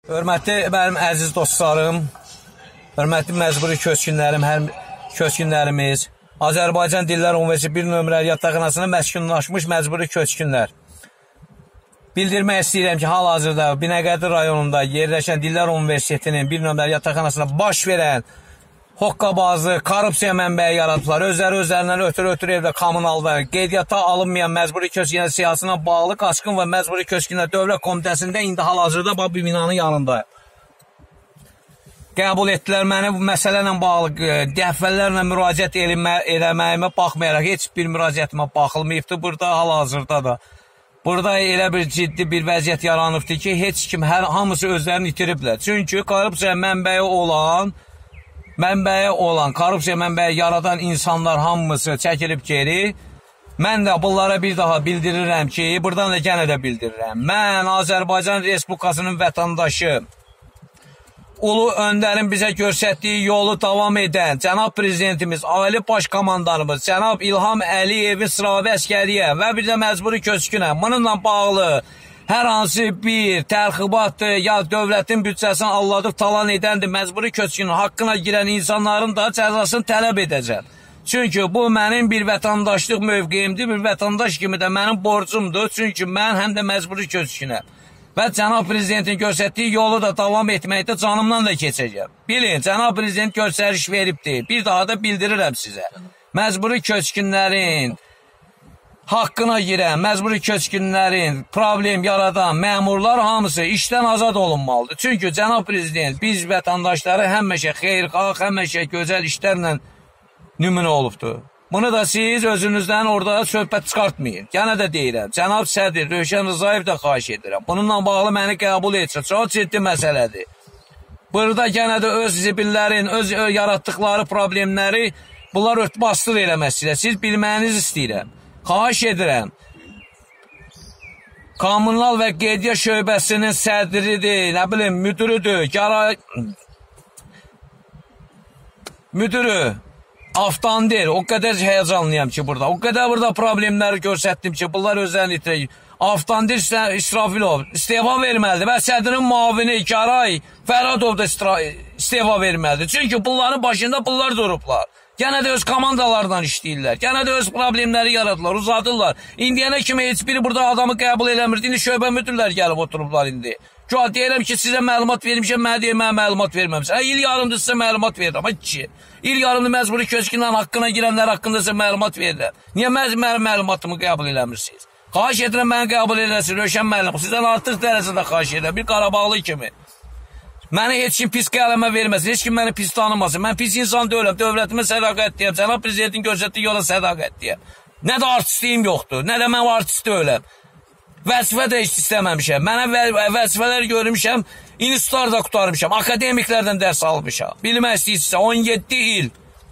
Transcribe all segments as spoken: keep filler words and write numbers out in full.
Hörmətli mənim əziz dostlarım, hörmətli məcburi köçkünlərim, həm köçkünlərimiz, Azərbaycan Dillər Universiteti bir nömrəli yataqxanasına məskunlaşmış məcburi köçkünlər. Bildirmək istəyirəm ki, hal-hazırda Binəqədi rayonunda yerləşən Dillər Universitetinin bir nömrəli yataqxanasına baş verən hoqqabazı, korrupsiya mənbəyi yaradıblar. Özləri özlərindən ötürü-ötürü evdə kommunalda qeydiyyata alınmayan məcburi köçkünlər siyasına bağlı Qaçqın və Məcburi Köçkünlər Dövlət Komitəsində indi hal-hazırda bu binanın yanında qəbul etdilər. Məni bu məsələ ilə bağlı dəfələrlə müraciət eləməyimə baxmayaraq heç bir müraciətimə baxılmayıbdır. Burada hal-hazırda da burada elə bir ciddi bir vəziyyət yaranıbdır ki, heç kim, hər hamısı özlərini itiriblər. Çünki korrupsiya mənbəyi olan Mənbəyə olan, korrupsiya mənbəyi yaradan insanlar hamısı çəkilib geri. Mən də bunlara bir daha bildirirəm ki, buradan da gənə də bildirirəm. Mən Azərbaycan Respublikasının vətəndaşı, ulu öndərin bizə göstərdiyi yolu davam edən cənab prezidentimiz, ali baş komandanımız, cənab İlham Əliyevin sıravi əskəriyə və bir də məcburi köçkünə bununla bağlı hər hansı bir tərxibatdır, ya dövlətin büdcəsini alladıb talan edəndir, məcburi köçkünün haqqına girən insanların da cəzasını tələb edəcəm. Çünki bu mənim bir vətəndaşlıq mövqeyimdir, bir vətəndaş kimi də mənim borcumdur. Çünki mən həm də məcburi köçkünəm. Və cənab prezidentin göstərdiyi yolu da davam etməkdə canımdan da keçəcəm. Bilin, cənab prezident göstəriş veribdir. Bir daha da bildirirəm sizə. Məcburi köçkünlərin haqqına girən, məcburi köçkünlərin problem yaradan məmurlar hamısı işdən azad olunmalıdır. Çünki cənab prezident biz vətəndaşları həmişə xeyirxah, həmişə gözəl işlərlə nümunə olubdur. Bunu da siz özünüzdən orada söhbət çıxartmayın. Yenə də deyirəm, cənab sədr Rövşən Rızayev də xahiş edirəm. Bununla bağlı məni qəbul etsin. Çox ciddi məsələdir. Burada yenə də öz zibillərin, öz yaratdıqları problemləri bunlar örtbasdır eləməsilə. Siz bilməyiniz istəyirəm. Xahiş edirəm, kommunal və qeydiyyat şöbəsinin sədridir, nə bilim, müdürüdür, gəra... müdürü, avtandir, o qədər həyəcanlıyam ki burada, o qədər burada problemləri görsətdim ki, bunlar özlərini itirək. Avtandir İsrafilov istefa verməlidir və sədrin muavini Gəray Fəradov da istefa verməlidir. Çünki bunların başında bunlar durublar. Gənə də öz komandalardan işləyirlər. Gənə də öz problemləri yaradılar, uzadırlar. İndiyənə kimi heç biri burada adamı qəbul eləmirdi. İndi şöbə müdürlər gəlib oturublar indi. Ki, deyirəm ki, sizə məlumat vermişəm, mənə deyir, mənə məlumat verməmişəm. İl yarımdır sizə məlumat verirəm. Ay ki, il yarımdır məcburi köçkünlərin haqqına girənlər haqqında sizə məlumat verirəm. Niyə mənim məlumatımı qəbul eləmirsiniz? Xahiş edirəm, məni qəbul eləsin, Rövşən müəllim. Sizdən artıq dərəcədə xahiş edirəm, bir Qarabağlı kimi. Məni heç kim pis qələmə verməsin, heç kim məni pis tanımasın. Mən pis insan deyiləm, dövlətimə sədaqətliyəm, cənab prezidentin göstərdiyi yola sədaqətliyəm. Nə də artistliyim yoxdur, nə də mən artist deyiləm. Vəzifə də heç istəməmişəm. Mənə vəzifələr görmüşəm, institutlar da qutarmışam, akademiklərdən dərs almışam. Bilmək istəyirsinizsə, on yeddi il.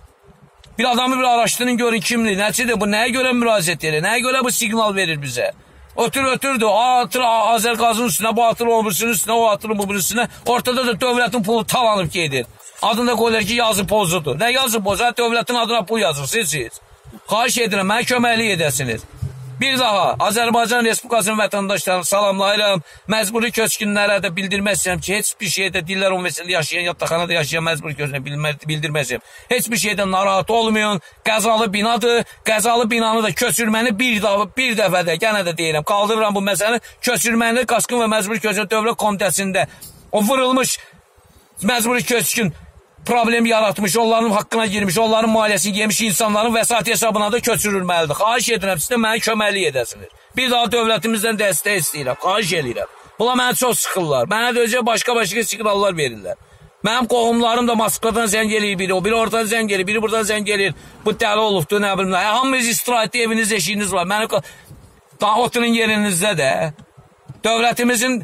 Bir adamı bir araşdırın, görün kimdir, nəçidir bu, nəyə görə müraciət edir, nəyə görə bu siqnal verir bizə? Ötür ötürdü, atır Azərqazın üstünə, bu atır o birisinin üstünə, o atır bu birisine. Ortada da dövlətin pulu talanıb gedir. Adında qoyulur ki, yazı pozudur. Nə yazı pozu? Dövlətin adına pul yazırsınız siz. Xahiş edirəm, mənə köməklik edəsiniz. Bir daha Azərbaycan Respublikasının vətəndaşlarını salamlayıram. Məcburi köçkünlərə də bildirmək istəyirəm ki, heç bir şeydə Dillər Universitetində yaşayan, yataqxanada yaşayan məcburi köçkünlərə bildirmək istəyirəm. Heç bir şeydən narahat olmayın. Qəzalı binadır. Qəzalı binanı da köçürməni bir, bir dəfədə, gənə də deyirəm, qaldırıram bu məsələni. Köçürməni Qaçqın və Məcburi Köçkünlər Dövlət Komitəsində o vurulmuş məcburi köçkün problem yaratmış, onların haqqına girmiş, onların maliyyəsini yemiş insanların vəsait hesabına da köçürülməlidir. Xahiş edirəm, siz də mənə köməklik edəsiniz. Bir daha dövlətimizdən dəstək istəyirəm, xahiş edirəm. Buna mənə çox sıxırlar. Mənə də özə başqa-başqa siqnallar verirlər. Mənim qohumlarım da Moskvadan zəng eləyir biri, o biri oradan zəng eləyir, biri buradan zəng eləyir. Bu dəli olubdur, nə bilim. Hamınız istirahətli eviniz, eşiyiniz var. Mənim daha oturun yerinizdə də dövlətimizin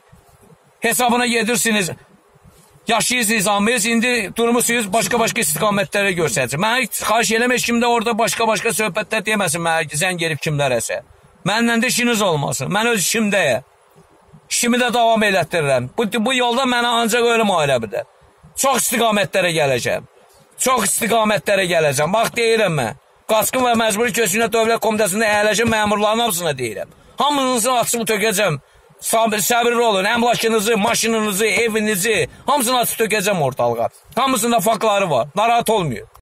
hesabına gedirsiniz. Yaşayırsınız, amiriz, indi durmuşsunuz, başqa-başqa istiqamətlərə göstərəcək. Mənə xahiş eləmək kimdə orada başqa-başqa söhbətlər deməsin, mənə zəng gelib kimlərəsə. Mənlə də işiniz olmasın, mən öz işimdəyəm. İşimi də davam elətdirirəm. Bu, bu yolda mənə ancaq ölüm ailə bilər. Çox istiqamətlərə gələcəm. Çox istiqamətlərə gələcəm. Bax, deyirəm mən. Qaçqın və Məcburi Köçkünlər Dövlət Komitəsində əyləşən məmurların hamısına deyirəm. Hamınızın açıb tökəcəm. Sabır, səbirli olun. Əmlakınızı, maşınınızı, evinizi hamısını açıb tökəcəm ortalığa. Hamısında faktları var. Narahat olmuyor.